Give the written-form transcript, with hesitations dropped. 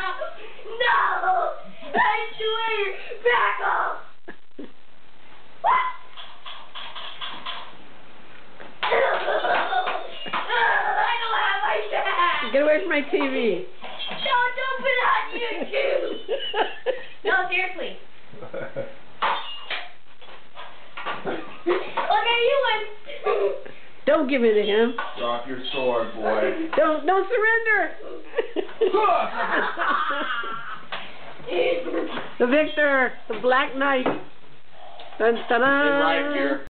No! I swear! Back off! I don't have my dad! Get away from my TV. No, don't put it on YouTube! No, seriously. Okay, you win. Don't give it to him. Drop your sword, boy. Don't surrender. The victor, the Black Knight. Dun, dun, dun. Hey, right here.